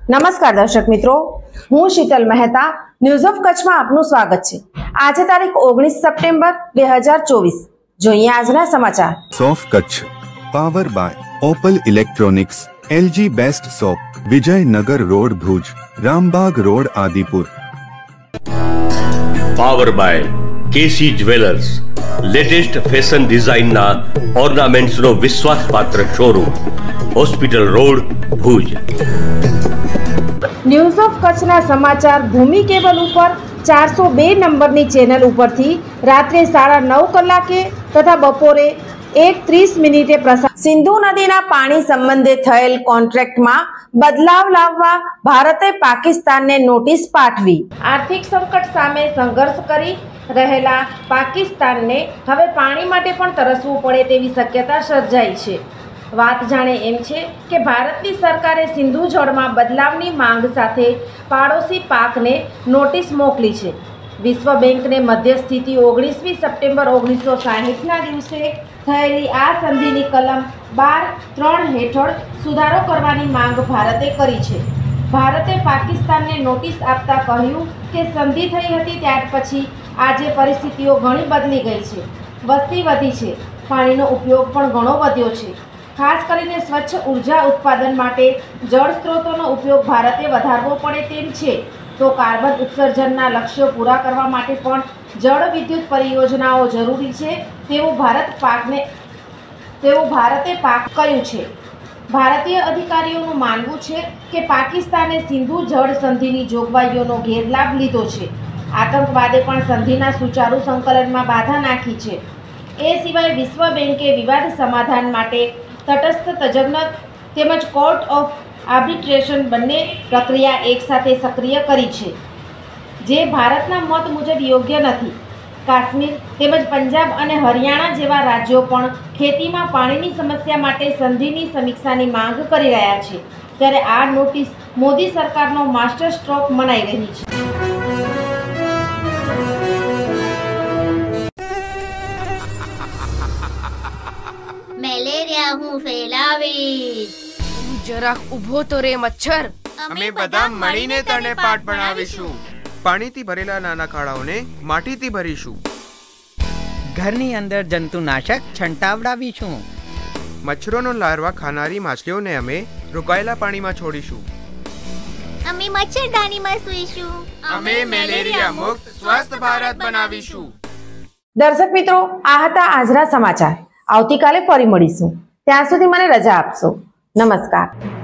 નમસ્કાર દર્શક મિત્રો, હું શીતલ મહેતા ન્યૂઝ ઓફ કચ્છમાં આપનું સ્વાગત છે। આજે તારીખ 19 સપ્ટેમ્બર 2024। જોઈએ આજના સમાચાર। સોફ Kutch power by Opal electronics, LG best shop, Vijaynagar road Bhuj, Rambag road Adipur. Power by KC jewellers, latest fashion ડિઝાઇનના ઓર્નામેન્ટ્સનો વિશ્વાસપાત્ર showroom, hospital road Bhuj. News of કચ્છના સમાચાર ભૂમિ કેબલ ઉપર 402 નંબરની ચેનલ ઉપરથી રાત્રે 9:30 કલાકે તથા બપોરે 1:30 પ્રસાર। સિંધુ નદીના પાણી સંબંધે થયેલ કોન્ટ્રાક્ટમાં બદલાવ લાવવા ભારતે પાકિસ્તાનને નોટિસ પાઠવી। આર્થિક સંકટ સામે સંઘર્ષ કરી રહેલા પાકિસ્તાનને હવે પાણી માટે પણ તરસવું પડે તેવી શક્યતા સર્જાઈ છે। વાત જાણે એમ છે કે ભારતની સરકારે સિંધુ જળમાં બદલાવની માંગ સાથે પાડોશી પાકને નોટિસ મોકલી છે। વિશ્વ બેંકને મધ્યસ્થીથી 19મી સપ્ટેમ્બર 1960ના દિવસે થયેલી આ સંધિની કલમ 12(3) હેઠળ સુધારો કરવાની માંગ ભારતે કરી છે। ભારતે પાકિસ્તાનને નોટિસ આપતા કહ્યું કે સંધિ થઈ હતી ત્યાર પછી આજે પરિસ્થિતિઓ ઘણી બદલી ગઈ છે। વસ્તી વધી છે, પાણીનો ઉપયોગ પણ ઘણો વધ્યો છે। ખાસ કરીને સ્વચ્છ ઉર્જા ઉત્પાદન માટે જળ સ્ત્રોતોનો ઉપયોગ ભારતે વધારવો પડે તેમ છે, તો કાર્બન ઉત્સર્જનના લક્ષ્યો પૂરા કરવા માટે પણ જળ વિદ્યુત પરિયોજનાઓ જરૂરી છે તેવું ભારતે કહ્યું છે। ભારતીય અધિકારીઓનું માનવું છે કે પાકિસ્તાને સિંધુ જળ સંધિની જોગવાઈઓનો ગેરલાભ લીધો છે। આતંકવાદે પણ સંધિના સુચારુ સંકલનમાં બાધા નાખી છે। એ સિવાય વિશ્વ બેંકે વિવાદ સમાધાન માટે તટસ્થ તજજ્ઞ તેમજ કોર્ટ ઓફ આર્બિટ્રેશન બંને પ્રક્રિયા એકસાથે સક્રિય કરી છે, જે ભારતના મત મુજબ યોગ્ય નથી। કાશ્મીર તેમજ પંજાબ અને હરિયાણા જેવા રાજ્યો પણ ખેતીમાં પાણીની સમસ્યા માટે સંધિની સમીક્ષાની માંગ કરી રહ્યા છે, ત્યારે આ નોટિસ મોદી સરકારનો માસ્ટર સ્ટ્રોક મનાઈ રહી છે। મેલેરિયા હું ફેલાવીશ। જરાક ઊભો તો રે મચ્છર। અમે બધા મળીને તને પાઠ ભણાવીશું। પાણીથી ભરેલા નાના ખાડાઓને માટીથી ભરીશું। ઘરની અંદર જંતુનાશક છંટાવડાવીશું। મચ્છરોનો લાર્વા ખાનારી માછલીઓને અમે રોકાયેલા પાણીમાં છોડીશું। અમે મચ્છરદાનીમાં સૂઈશું। અમે મેલેરિયા મુક્ત સ્વસ્થ ભારત બનાવીશું। દર્શક મિત્રો, આ હતા આજના સમાચાર। આવતીકાલે ફરી મળીશું, ત્યાં સુધી મને રજા આપશો। નમસ્કાર।